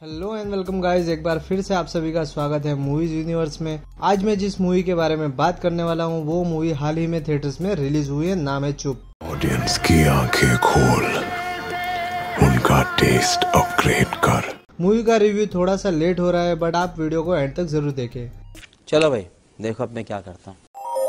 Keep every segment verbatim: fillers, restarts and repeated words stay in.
Hello and welcome guys, एक बार फिर से आप सभी का स्वागत है मूवीज यूनिवर्स में। आज मैं जिस मूवी के बारे में बात करने वाला हूँ वो मूवी हाल ही में थिएटर्स में रिलीज हुई है, नाम है चुप। ऑडियंस की आंखें खोल, उनका टेस्ट अपग्रेड कर। मूवी का रिव्यू थोड़ा सा लेट हो रहा है, बट आप वीडियो को एंड तक जरूर देखें। चलो भाई देखो अब मैं क्या करता हूँ।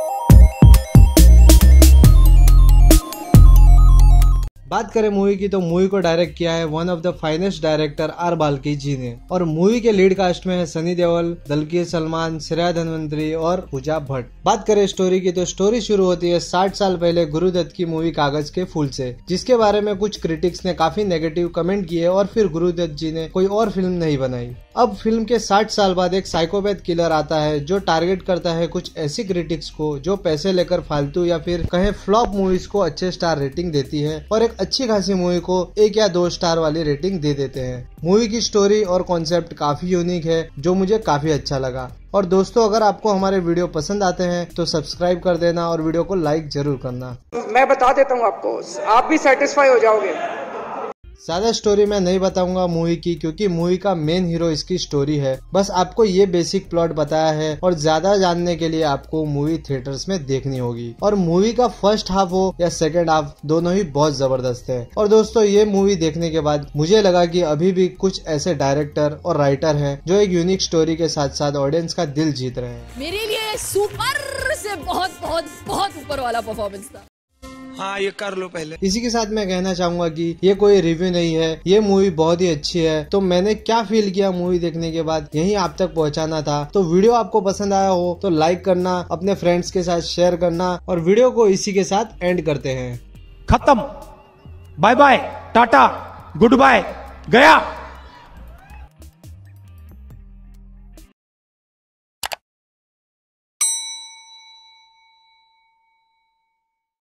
बात करें मूवी की तो मूवी को डायरेक्ट किया है one of the finest director R Balki ji ने, और मूवी के लीड कास्ट में है सनी देओल, दलकीर सलमान, श्रेया धन्वंतरी और पूजा भट्ट। बात करें स्टोरी की तो स्टोरी शुरू होती है साठ साल पहले गुरुदत्त की मूवी कागज के फूल से, जिसके बारे में कुछ क्रिटिक्स ने काफी नेगेटिव कमेंट किए और फिर गुरुदत्त जी ने कोई और फिल्म नहीं बनाई। अब फिल्म के साठ साल बाद एक साइकोपैथ किलर आता है जो टारगेट करता है कुछ ऐसी क्रिटिक्स को जो पैसे लेकर फालतू या फिर कहे फ्लॉप मूवीज को अच्छे स्टार रेटिंग देती है और एक अच्छी खासी मूवी को एक या दो स्टार वाली रेटिंग दे देते हैं। मूवी की स्टोरी और कॉन्सेप्ट काफी यूनिक है जो मुझे काफी अच्छा लगा। और दोस्तों, अगर आपको हमारे वीडियो पसंद आते हैं तो सब्सक्राइब कर देना और वीडियो को लाइक जरूर करना। मैं बता देता हूँ आपको, आप भी सेटिस्फाई हो जाओगे। ज्यादा स्टोरी मैं नहीं बताऊंगा मूवी की, क्योंकि मूवी का मेन हीरो इसकी स्टोरी है। बस आपको ये बेसिक प्लॉट बताया है और ज्यादा जानने के लिए आपको मूवी थिएटर्स में देखनी होगी। और मूवी का फर्स्ट हाफ हो या सेकंड हाफ, दोनों ही बहुत जबरदस्त है। और दोस्तों, ये मूवी देखने के बाद मुझे लगा कि अभी भी कुछ ऐसे डायरेक्टर और राइटर हैं जो एक यूनिक स्टोरी के साथ साथ ऑडियंस का दिल जीत रहे हैं। मेरे लिए सुपर से बहुत बहुत बहुत ऊपर वाला परफॉर्मेंस था। हाँ, ये कर लो पहले। इसी के साथ मैं कहना चाहूंगा कि ये कोई रिव्यू नहीं है, ये मूवी बहुत ही अच्छी है। तो मैंने क्या फील किया मूवी देखने के बाद, यही आप तक पहुंचाना था। तो वीडियो आपको पसंद आया हो तो लाइक करना, अपने फ्रेंड्स के साथ शेयर करना, और वीडियो को इसी के साथ एंड करते हैं। खत्म, bye bye, tata, goodbye, गया।